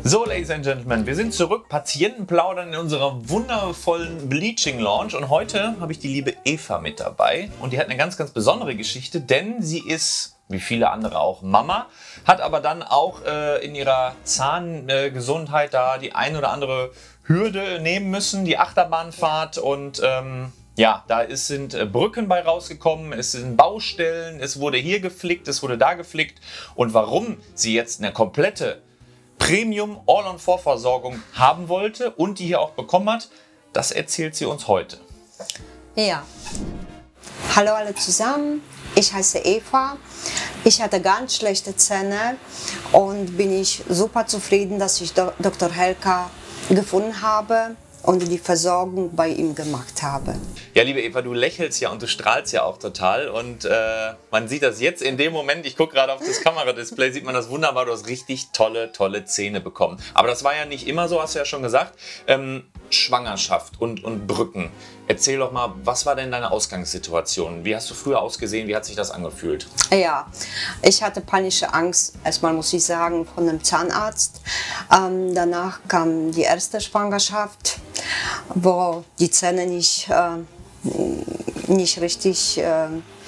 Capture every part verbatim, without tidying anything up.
So, Ladies and Gentlemen, wir sind zurück, Patientenplaudern in unserer wundervollen Bleaching Lounge und heute habe ich die liebe Eva mit dabei und die hat eine ganz, ganz besondere Geschichte, denn sie ist, wie viele andere auch, Mama, hat aber dann auch äh, in ihrer Zahngesundheit äh, da die ein oder andere Hürde nehmen müssen, die Achterbahnfahrt und ähm, ja, da ist, sind äh, Brücken bei rausgekommen, es sind Baustellen, es wurde hier geflickt, es wurde da geflickt und warum sie jetzt eine komplette Premium All-on-Four-Versorgung haben wollte und die hier auch bekommen hat, das erzählt sie uns heute. Ja, hallo alle zusammen, ich heiße Eva, ich hatte ganz schlechte Zähne und bin ich super zufrieden, dass ich Doktor Helka gefunden habe und die Versorgung bei ihm gemacht habe. Ja, liebe Eva, du lächelst ja und du strahlst ja auch total und äh, man sieht das jetzt in dem Moment, ich gucke gerade auf das Kameradisplay, sieht man das wunderbar, du hast richtig tolle, tolle Zähne bekommen. Aber das war ja nicht immer so, hast du ja schon gesagt. Ähm, Schwangerschaft und, und Brücken. Erzähl doch mal, was war denn deine Ausgangssituation? Wie hast du früher ausgesehen? Wie hat sich das angefühlt? Ja, ich hatte panische Angst, erstmal muss ich sagen, von einem Zahnarzt. Ähm, danach kam die erste Schwangerschaft, wo die Zähne nicht, äh, nicht richtig äh,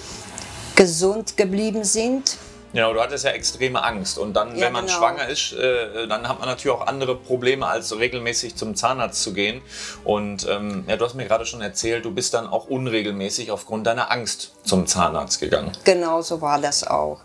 gesund geblieben sind. Genau, du hattest ja extreme Angst und dann, Ja, wenn man genau. schwanger ist, äh, dann hat man natürlich auch andere Probleme, als regelmäßig zum Zahnarzt zu gehen. Und ähm, ja, du hast mir gerade schon erzählt, du bist dann auch unregelmäßig aufgrund deiner Angst zum Zahnarzt gegangen. Genau so war das auch.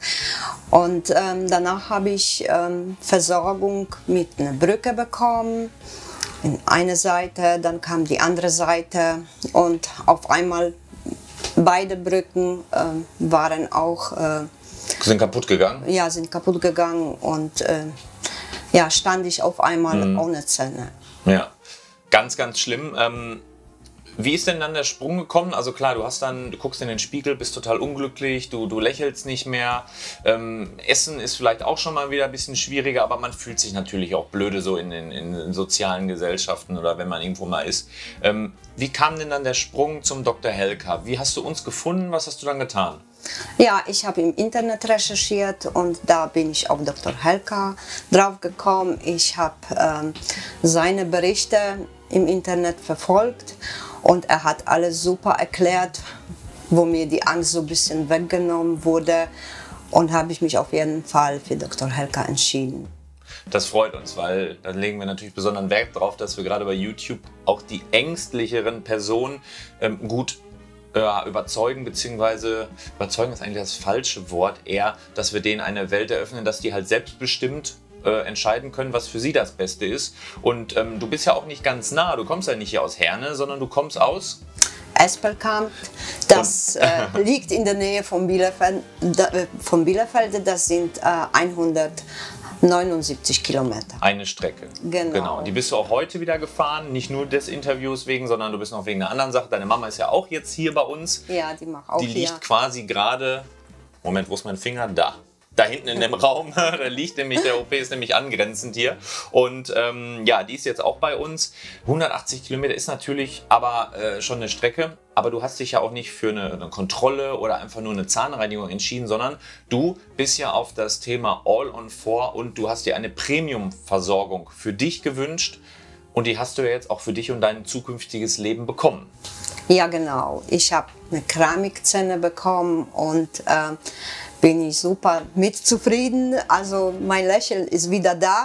Und ähm, danach habe ich ähm, Versorgung mit einer Brücke bekommen. In eine Seite, dann kam die andere Seite und auf einmal beide Brücken äh, waren auch äh, Sind kaputt gegangen? ja, sind kaputt gegangen und äh, ja, stand ich auf einmal Mhm. ohne Zähne. Ja, ganz, ganz schlimm. Ähm, wie ist denn dann der Sprung gekommen? Also klar, du hast dann, du guckst in den Spiegel, bist total unglücklich, du, du lächelst nicht mehr. Ähm, Essen ist vielleicht auch schon mal wieder ein bisschen schwieriger, aber man fühlt sich natürlich auch blöde so in, in, in sozialen Gesellschaften oder wenn man irgendwo mal ist. Ähm, wie kam denn dann der Sprung zum Doktor Helka? Wie hast du uns gefunden? Was hast du dann getan? Ja, ich habe im Internet recherchiert und da bin ich auf Doktor Helka drauf gekommen. Ich habe ähm, seine Berichte im Internet verfolgt und er hat alles super erklärt, wo mir die Angst so ein bisschen weggenommen wurde und habe ich mich auf jeden Fall für Doktor Helka entschieden. Das freut uns, weil dann legen wir natürlich besonderen Wert darauf, dass wir gerade bei YouTube auch die ängstlicheren Personen ähm, gut Ja, überzeugen, beziehungsweise überzeugen ist eigentlich das falsche Wort, eher, dass wir denen eine Welt eröffnen, dass die halt selbstbestimmt äh, entscheiden können, was für sie das Beste ist. Und ähm, du bist ja auch nicht ganz nah, du kommst ja nicht hier aus Herne, sondern du kommst aus Espelkamp, das äh, liegt in der Nähe von Bielefeld, da, äh, von Bielefeld, das sind äh, hundertneunundsiebzig Kilometer. eine Strecke. Genau. Genau. Die bist du auch heute wieder gefahren, nicht nur des Interviews wegen, sondern du bist noch wegen einer anderen Sache. Deine Mama ist ja auch jetzt hier bei uns. Ja, die macht auch Die hier. liegt quasi gerade, Moment, wo ist mein Finger? Da. Da hinten in dem Raum, da liegt nämlich, der O P ist nämlich angrenzend hier. Und ähm, ja, die ist jetzt auch bei uns. hundertachtzig Kilometer ist natürlich aber äh, schon eine Strecke. Aber du hast dich ja auch nicht für eine, eine Kontrolle oder einfach nur eine Zahnreinigung entschieden, sondern du bist ja auf das Thema All-on-Four und du hast dir eine Premium-Versorgung für dich gewünscht. Und die hast du ja jetzt auch für dich und dein zukünftiges Leben bekommen. Ja, genau. Ich habe eine Keramikzähne bekommen und äh, bin ich super mit zufrieden. Also mein Lächeln ist wieder da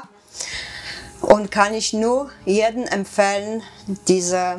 und kann ich nur jedem empfehlen, diese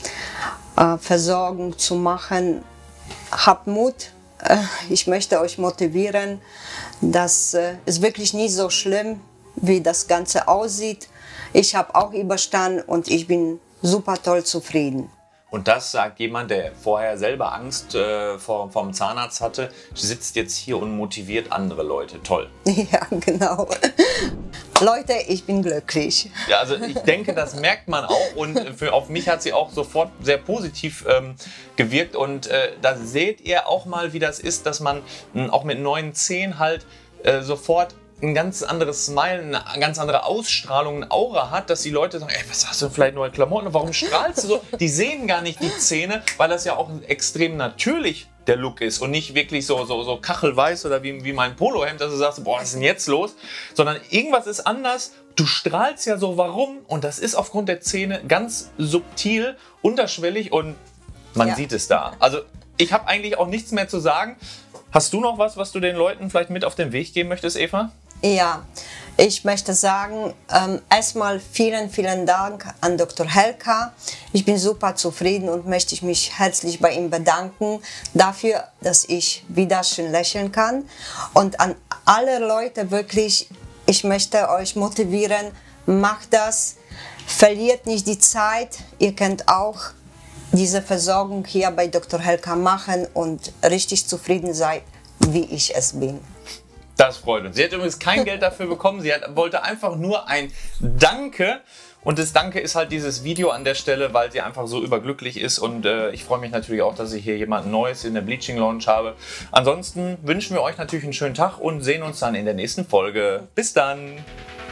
äh, Versorgung zu machen. Habt Mut. Äh, ich möchte euch motivieren, dass äh, es wirklich nicht so schlimm, wie das Ganze aussieht. Ich habe auch überstanden und ich bin super toll zufrieden. Und das sagt jemand, der vorher selber Angst äh, vor, vom Zahnarzt hatte, sitzt jetzt hier und motiviert andere Leute. Toll. Ja, genau. Leute, ich bin glücklich. Ja, also ich denke, das merkt man auch und für, auf mich hat sie auch sofort sehr positiv ähm, gewirkt. Und äh, da seht ihr auch mal, wie das ist, dass man mh, auch mit neuen Zähnen halt äh, sofort ein ganz anderes Smile, eine ganz andere Ausstrahlung, eine Aura hat, dass die Leute sagen, ey, was hast du vielleicht neue Klamotten, warum strahlst du so? Die sehen gar nicht die Zähne, weil das ja auch extrem natürlich der Look ist und nicht wirklich so, so, so kachelweiß oder wie, wie mein Polohemd, dass du sagst, boah, was ist denn jetzt los? Sondern irgendwas ist anders. Du strahlst ja so, warum? Und das ist aufgrund der Zähne ganz subtil, unterschwellig und man Ja. sieht es da. Also ich habe eigentlich auch nichts mehr zu sagen. Hast du noch was, was du den Leuten vielleicht mit auf den Weg geben möchtest, Eva? Ja, ich möchte sagen, ähm, erstmal vielen, vielen Dank an Doktor Helka. Ich bin super zufrieden und möchte mich herzlich bei ihm bedanken dafür, dass ich wieder schön lächeln kann. Und an alle Leute wirklich, ich möchte euch motivieren, macht das, verliert nicht die Zeit. Ihr könnt auch diese Versorgung hier bei Doktor Helka machen und richtig zufrieden sein, wie ich es bin. Das freut uns. Sie hat übrigens kein Geld dafür bekommen. Sie hat, wollte einfach nur ein Danke. Und das Danke ist halt dieses Video an der Stelle, weil sie einfach so überglücklich ist. Und äh, ich freue mich natürlich auch, dass ich hier jemand Neues in der Bleaching Lounge habe. Ansonsten wünschen wir euch natürlich einen schönen Tag und sehen uns dann in der nächsten Folge. Bis dann!